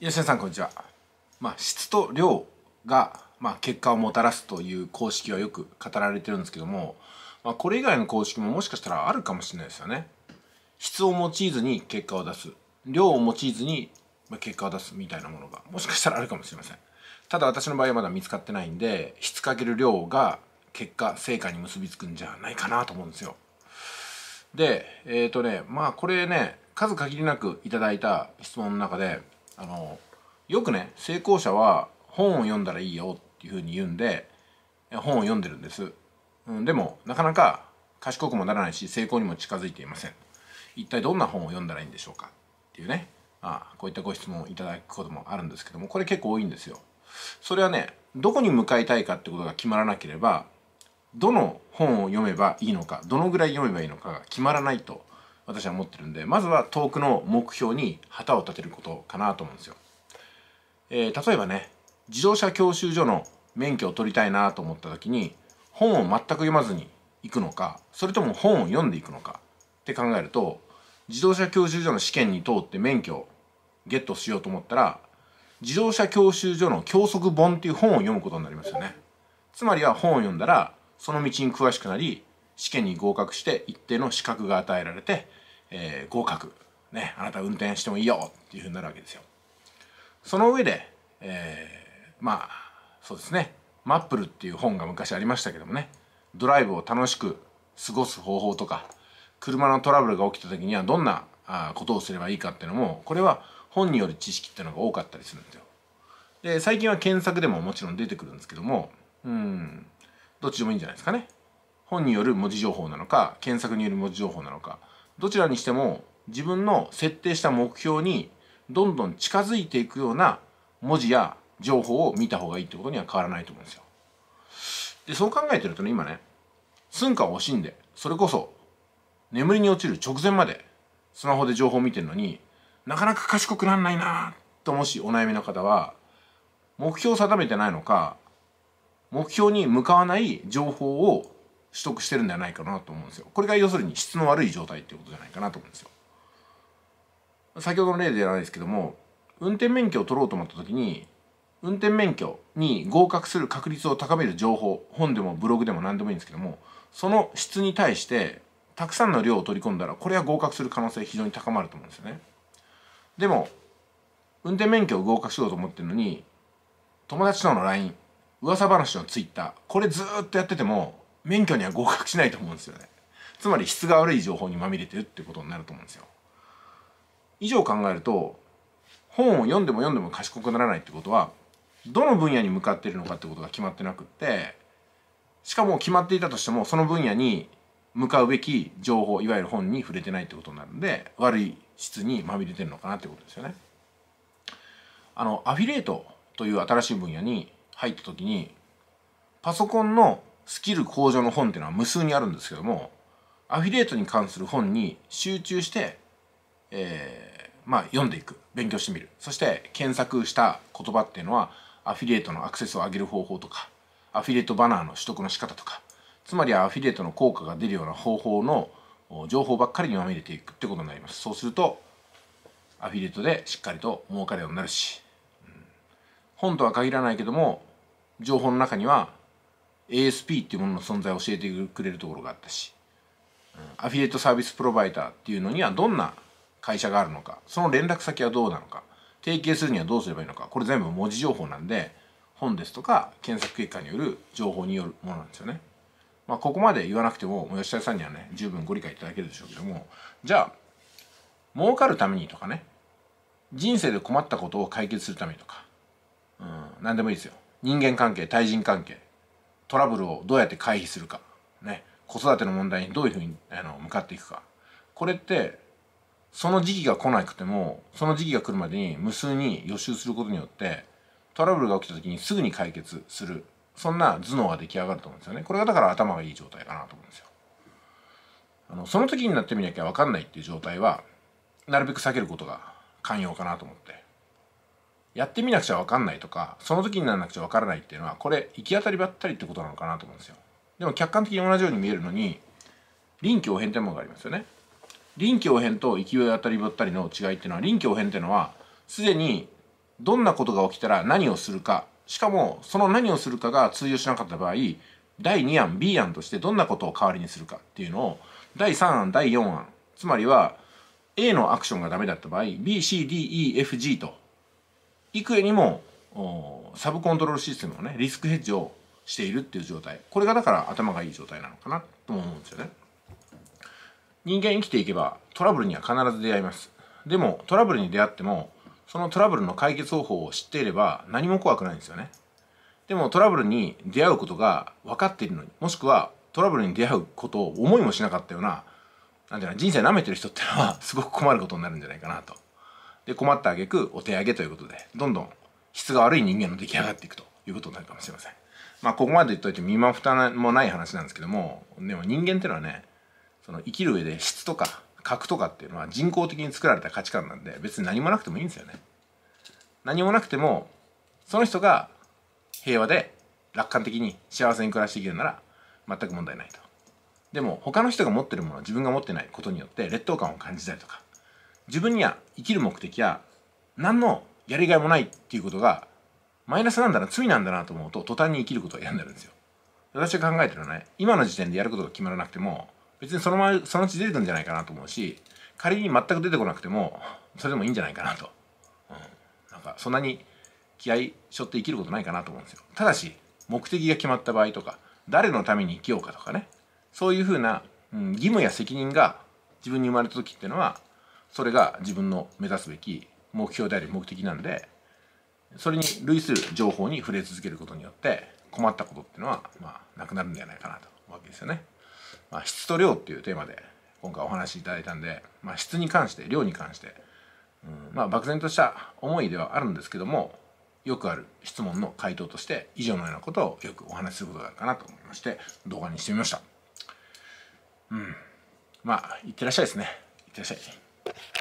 吉田さんこんにちは。質と量が、結果をもたらすという公式はよく語られてるんですけども、これ以外の公式ももしかしたらあるかもしれないですよね。質を用いずに結果を出す、量を用いずに結果を出すみたいなものがもしかしたらあるかもしれません。ただ私の場合はまだ見つかってないんで、質かける量が結果成果に結びつくんじゃないかなと思うんですよ。でこれね、数限りなくいただいた質問の中でよくね、成功者は本を読んだらいいよっていうふうに言うんで本を読んでるんです。でもなかなか賢くもならないし成功にも近づいていません。一体どんな本を読んだらいいんでしょうかっていうね、こういったご質問をいただくこともあるんですけども、これ結構多いんですよ。それはね、どこに向かいたいかってことが決まらなければ、どの本を読めばいいのか、どのぐらい読めばいいのかが決まらないと私は思ってるんで、まずは遠くの目標に旗を立てることかなと思うんですよ。例えばね、自動車教習所の免許を取りたいなと思った時に、本を全く読まずに行くのか、それとも本を読んでいくのかって考えると、自動車教習所の試験に通って免許をゲットしようと思ったら、自動車教習所の教則本っていう本を読むことになりますよね。つまりは本を読んだらその道に詳しくなり、試験に合格して一定の資格が与えられて、合格ね、あなた運転してもいいよっていうふうになるわけですよ。その上で、そうですね、マップルっていう本が昔ありましたけどもね、ドライブを楽しく過ごす方法とか、車のトラブルが起きた時にはどんなことをすればいいかっていうのも、これは本による知識っていうのが多かったりするんですよ。で、最近は検索でももちろん出てくるんですけども、どっちでもいいんじゃないですかね。本による文字情報なのか、検索による文字情報なのか、どちらにしても自分の設定した目標にどんどん近づいていくような文字や情報を見た方がいいってことには変わらないと思うんですよ。で、そう考えてるとね、今ね、寸暇を惜しんで、それこそ眠りに落ちる直前までスマホで情報を見てるのになかなか賢くなんないなと、もしお悩みの方は、目標を定めてないのか、目標に向かわない情報を取得してるんではないかなと思うんですよ。これが要するに質の悪い状態っていうことじゃないかなと思うんですよ。先ほどの例じゃないですけども、運転免許を取ろうと思った時に、運転免許に合格する確率を高める情報、本でもブログでも何でもいいんですけども、その質に対してたくさんの量を取り込んだら、これは合格する可能性非常に高まると思うんですよね。でも運転免許を合格しようと思ってるのに、友達との LINE、噂話の Twitter、これずっとやってても免許には合格しないと思うんですよね。つまり質が悪い情報にまみれてるってことになると思うんですよ。以上考えると、本を読んでも読んでも賢くならないってことは、どの分野に向かっているのかってことが決まってなくって、しかも決まっていたとしてもその分野に向かうべき情報、いわゆる本に触れてないってことになるんで、悪い質にまみれてるのかなってことですよね。アフィリエイトという新しい分野に入った時に、パソコンのスキル向上の本っていうのは無数にあるんですけども、アフィリエイトに関する本に集中して、読んでいく、勉強してみる。そして検索した言葉っていうのは、アフィリエイトのアクセスを上げる方法とか、アフィリエイトバナーの取得の仕方とか、つまりはアフィリエイトの効果が出るような方法の情報ばっかりにまみれていくってことになります。そうするとアフィリエイトでしっかりと儲かるようになるし、本とは限らないけども情報の中には ASP っていうものの存在を教えてくれるところがあったし、アフィリエイトサービスプロバイダーっていうのにはどんな会社があるのか、その連絡先はどうなのか、提携するにはどうすればいいのか、これ全部文字情報なんで、本ですとか検索結果による情報によるものなんですよね。ここまで言わなくても吉田さんにはね十分ご理解いただけるでしょうけども、じゃあ儲かるためにとかね、人生で困ったことを解決するためにとか、何でもいいですよ。人間関係、対人関係、トラブルをどうやって回避するかね、子育ての問題にどういうふうに向かっていくか、これってその時期が来なくてもその時期が来るまでに無数に予習することによってトラブルが起きた時にすぐに解決する、そんな頭脳が出来上がると思うんですよね。これがだから頭がいい状態かなと思うんですよ。その時になってみなきゃ分かんないっていう状態はなるべく避けることが肝要かなと思って、やってみなくちゃ分かんないとか、その時にならなくちゃ分からないっていうのは、これ行き当たりばったりってことなのかなと思うんですよ。でも客観的に同じように見えるのに、臨機応変ってものがありますよね。臨機応変と行き当たりばったりの違いっていうのは、臨機応変っていうのはすでにどんなことが起きたら何をするか、しかもその何をするかが通用しなかった場合、第2案 B 案としてどんなことを代わりにするかっていうのを第3案第4案、つまりは A のアクションがダメだった場合 BCDEFG と幾重にもサブコントロールシステムのねリスクヘッジをしているっていう状態、これがだから頭がいい状態なのかなとも思うんですよね。人間生きていけばトラブルには必ず出会います。でもトラブルに出会ってもそのトラブルの解決方法を知っていれば何も怖くないんですよね。でもトラブルに出会うことが分かっているのに、もしくはトラブルに出会うことを思いもしなかったような、なんていうの、人生舐めてる人っていうのはすごく困ることになるんじゃないかなと。で、困った挙句お手上げということで、どんどん質が悪い人間の出来上がっていくということになるかもしれません。まあここまで言っといて身も蓋もない話なんですけども、でも人間っていうのはね、その生きる上で質とか格とかっていうのは人工的に作られた価値観なんで、別に何もなくてもいいんですよね。何もなくてもその人が平和で楽観的に幸せに暮らしていけるなら全く問題ないと。でも他の人が持ってるものは自分が持ってないことによって劣等感を感じたりとか、自分には生きる目的や何のやりがいもないっていうことがマイナスなんだな、罪なんだなと思うと途端に生きることを選んでるんですよ。私が考えてるのはね、今の時点でやることが決まらなくても別にそのうち出てくるんじゃないかなと思うし、仮に全く出てこなくてもそれでもいいんじゃないかなと、なんかそんなに気合い背負って生きることないかなと思うんですよ。ただし目的が決まった場合とか、誰のために生きようかとかね、そういうふうな、義務や責任が自分に生まれた時っていうのは、それが自分の目指すべき目標であり目的なんで、それに類する情報に触れ続けることによって困ったことっていうのはなくなるんじゃないかなと思うわけですよね。質と量っていうテーマで今回お話しいただいたんで、質に関して量に関して、漠然とした思いではあるんですけども、よくある質問の回答として以上のようなことをよくお話しすることがあるかなと思いまして動画にしてみました。いってらっしゃいですね。いってらっしゃい。